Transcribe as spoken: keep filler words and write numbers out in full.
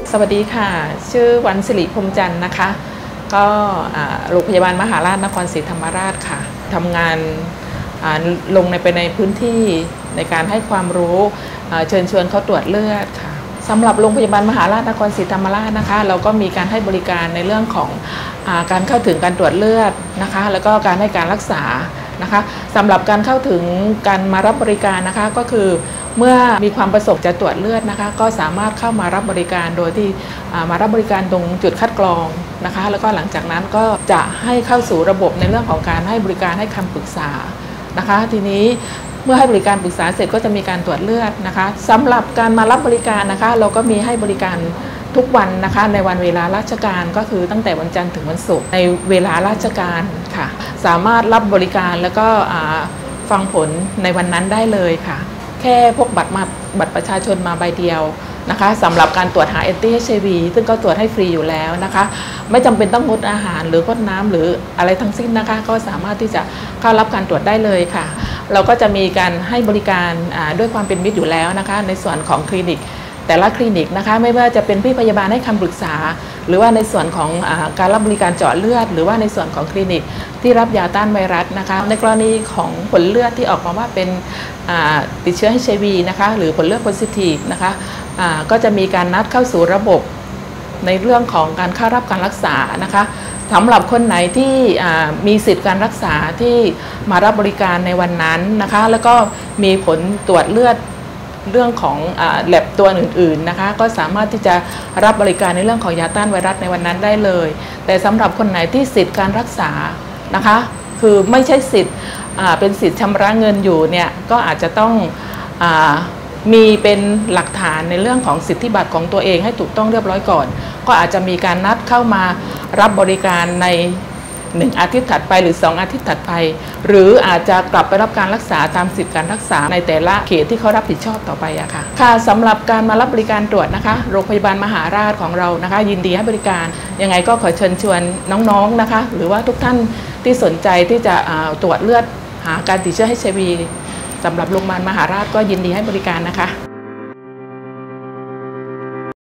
สวัสดีค่ะชื่อวันศิริพรมจันทร์นะคะก็โรงพยาบาลมหาราชนครศรีธรรมราชค่ะทำงานลงในไปในพื้นที่ในการให้ความรู้เชิญชวนเขาตรวจเลือดค่ะสำหรับโรงพยาบาลมหาราชนครศรีธรรมราชนะคะเราก็มีการให้บริการในเรื่องของการเข้าถึงการตรวจเลือดนะคะแล้วก็การให้การรักษานะคะสำหรับการเข้าถึงการมารับบริการนะคะก็คือเมื่อมีความประสงค์จะตรวจเลือดนะคะก็สามารถเข้ามารับบริการโดยที่มารับบริการตรงจุดคัดกรองนะคะแล้วก็หลังจากนั้นก็จะให้เข้าสู่ระบบในเรื่องของการให้บริการให้คำปรึกษานะคะทีนี้เมื่อให้บริการปรึกษาเสร็จก็จะมีการตรวจเลือดนะคะสำหรับการมารับบริการนะคะเราก็มีให้บริการทุกวันนะคะในวันเวลาราชการก็คือตั้งแต่วันจันทร์ถึงวันศุกร์ในเวลาราชการค่ะสามารถรับบริการแล้วก็ฟังผลในวันนั้นได้เลยค่ะแค่พกบัตรมาบัตรประชาชนมาใบเดียวนะคะสำหรับการตรวจหา แอนตี้ เอช ไอ วี ซึ่งก็ตรวจให้ฟรีอยู่แล้วนะคะไม่จำเป็นต้องงดอาหารหรืองดน้ำหรืออะไรทั้งสิ้นนะคะก็สามารถที่จะเข้ารับการตรวจได้เลยค่ะเราก็จะมีการให้บริการด้วยความเป็นมิตรอยู่แล้วนะคะในส่วนของคลินิกแต่ละคลินิกนะคะไม่ว่าจะเป็นพี่พยาบาลให้คำปรึกษาหรือว่าในส่วนของการรับบริการเจาะเลือดหรือว่าในส่วนของคลินิกที่รับยาต้านไวรัสนะคะในกรณีของผลเลือดที่ออกมาว่าเป็นติดเชื้อ เอช ไอ วี นะคะหรือผลเลือดโพซิทีฟนะคะก็จะมีการนัดเข้าสู่ระบบในเรื่องของการเข้ารับการรักษานะคะสำหรับคนไหนที่มีสิทธิการรักษาที่มารับบริการในวันนั้นนะคะแล้วก็มีผลตรวจเลือดเรื่องของแลบตัวอื่นๆนะคะก็สามารถที่จะรับบริการในเรื่องของยาต้านไวรัสในวันนั้นได้เลยแต่สำหรับคนไหนที่สิทธิการรักษานะคะคือไม่ใช่สิทธิ์เป็นสิทธิ์ชำระเงินอยู่เนี่ยก็อาจจะต้องมีเป็นหลักฐานในเรื่องของสิทธิบัตรของตัวเองให้ถูกต้องเรียบร้อยก่อนก็อาจจะมีการนัดเข้ามารับบริการในหนึ่งอาทิตย์ถัดไปหรือสองอาทิตย์ถัดไปหรืออาจจะกลับไปรับการรักษาตามสิทธิการรักษาในแต่ละเขตที่เขารับผิดชอบต่อไปอะค่ะค่ะสำหรับการมารับบริการตรวจนะคะโรงพยาบาลมหาราชของเรานะคะยินดีให้บริการยังไงก็ขอเชิญชวนน้องๆนะคะหรือว่าทุกท่านที่สนใจที่จะตรวจเลือดหาการติดเชื้อ เอช ไอ วี สำหรับโรงพยาบาลมหาราชก็ยินดีให้บริการนะคะ